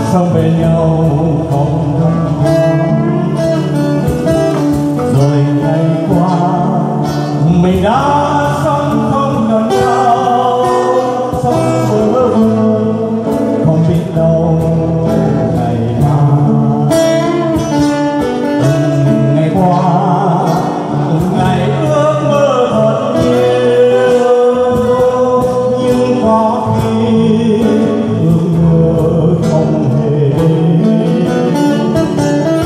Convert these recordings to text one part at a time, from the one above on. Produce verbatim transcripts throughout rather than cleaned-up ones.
sống bên nhau không năm rồi ngày qua mình đã sống không cần nhau, sống bơ vơ không biết đâu ngày mai. Từng ngày qua từng ngày ước mơ thật nhiều, nhưng có khi ước mơ không hề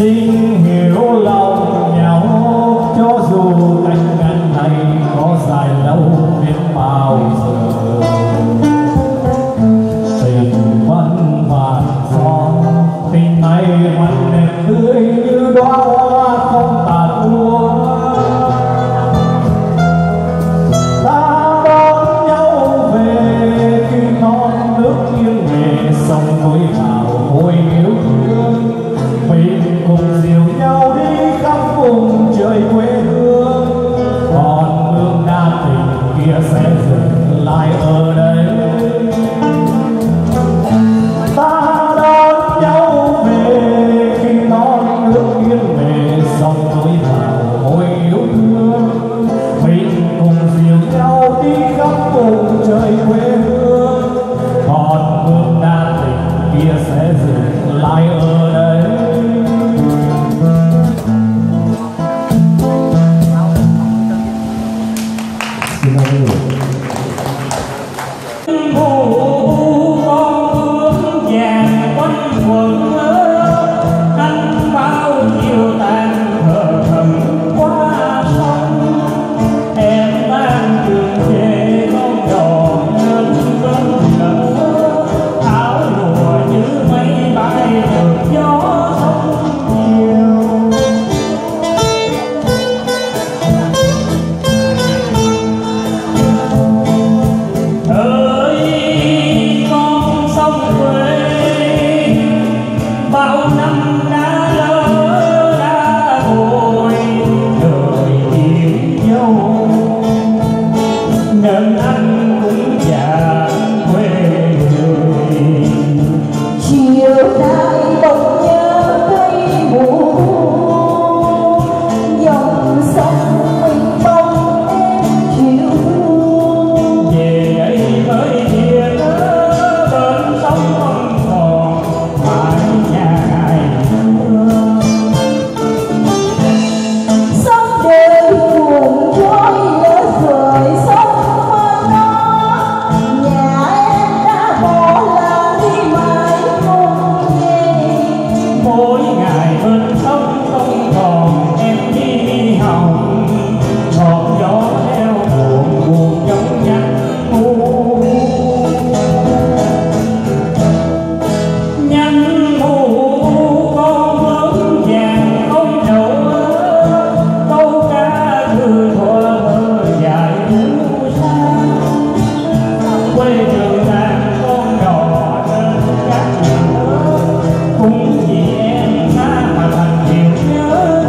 xin hiểu lòng nhau, cho dù cách ngăn này có dài lâu biết bao giờ. Tình vẫn vàng son, tình này vẫn đẹp tươi như đóa hoa không tàn úa. Ta đón nhau về khi non nước nghiêng về sông núi vào ôi yêu thương. Mình cùng dìu nhau đi khắp vùng trời quê hương, còn hương đa tình kia sẽ dừng lại ở đây. Ta đón nhau về khi non nước nghiêng về sông núi vào ôi yêu thương. Mình cùng dìu nhau đi khắp vùng trời quê hương, còn hương đa tình kia sẽ dừng lại ở đây. Cùng vì em xa mà thành điều nhớ.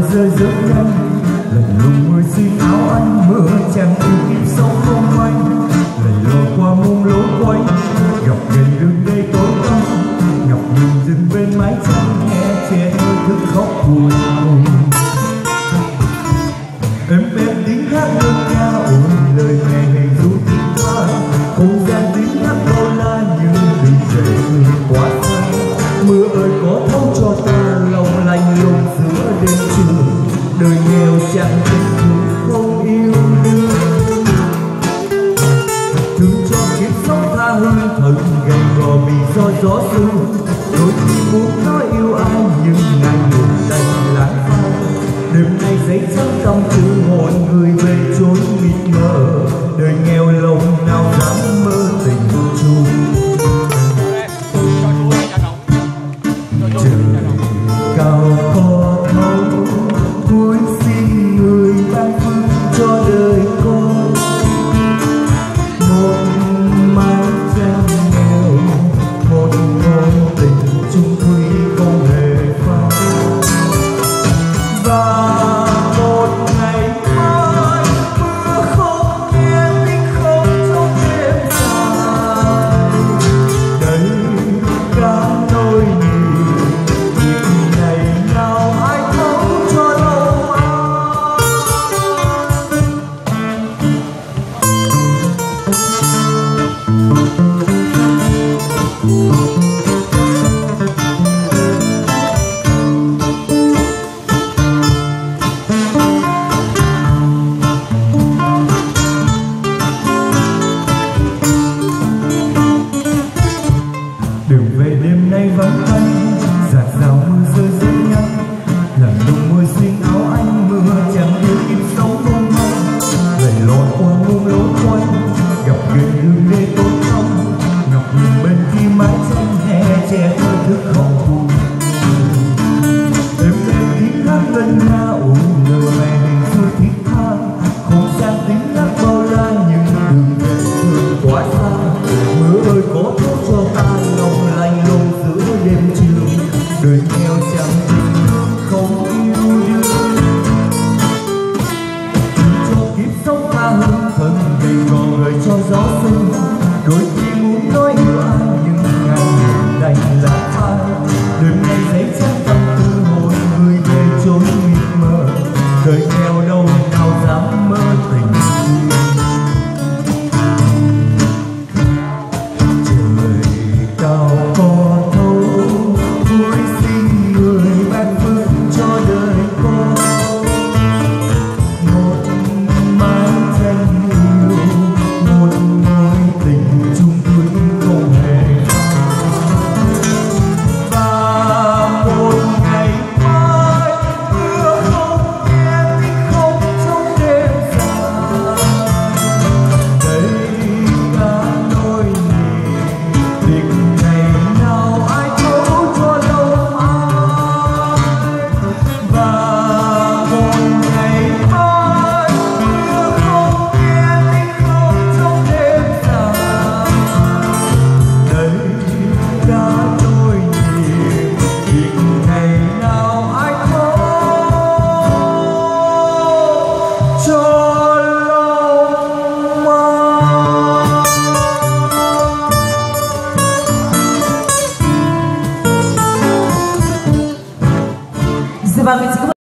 rơi rất nhanh, lạnh lùng mưa xin áo anh, mưa chẳng yêu kịp sóng không anh. Lầy lò qua muôn lối quay, gặp gần đường đây tối tăm, ngập ngừng dừng bên mái tranh, nghe trẻ thơ thức khóc buồn hồng. Em em tiếng hát đơn ca ôi lời mẹ ngày ru tiếng ca, không gian tiếng hát bao la như đừng dậy người quá xa. Mưa ơi có thấu cho ta lòng lạnh lùng giữa đêm trường, đời nghèo chẳng tình thương.